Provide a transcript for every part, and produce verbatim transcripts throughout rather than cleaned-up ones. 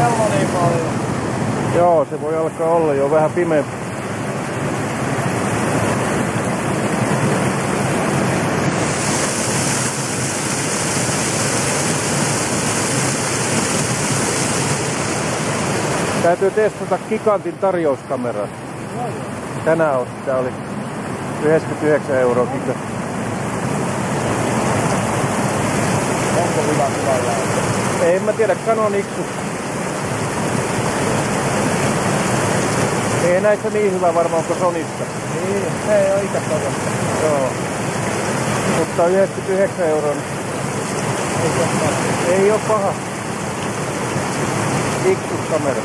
kello niin paljon. Joo, se voi alkaa olla jo vähän pimeä. Täytyy testata Gigantin tarjouskameraa. Tänään on, sitä oli yhdeksänkymmentäyhdeksän euroa Gigantti. Onko hyvä kuva? Ei, en mä tiedä, Canon X. Ei näissä niin hyvä varmaan kuin Sonysta. Niin, se ei oo ikä todella. Joo. Mutta yhdeksänkymmentäyhdeksän euroa. Ei, ei oo paha. X-kamera.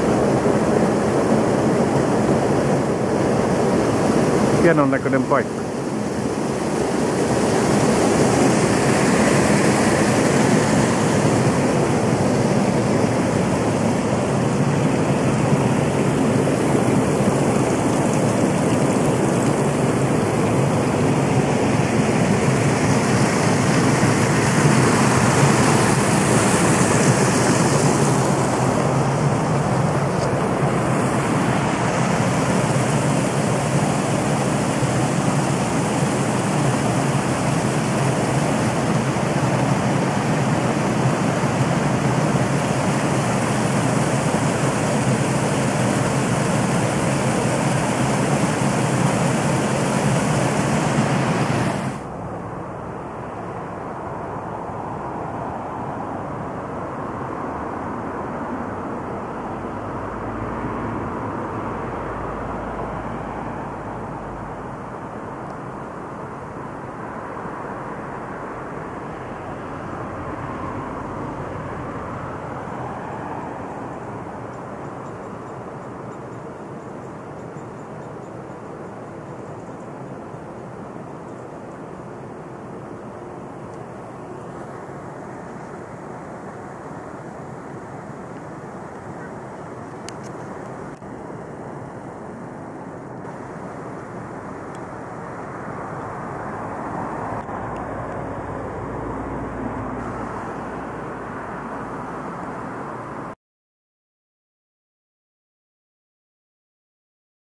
Hienon näköinen paikka.